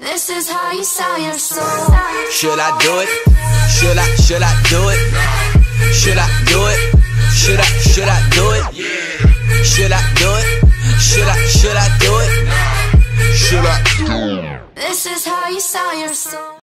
This is how you sell your soul. Should I do it? Should I do it? Should I do it? Should I do it? Should I do it? Should I do it? Should I do it? This is how you sell your soul.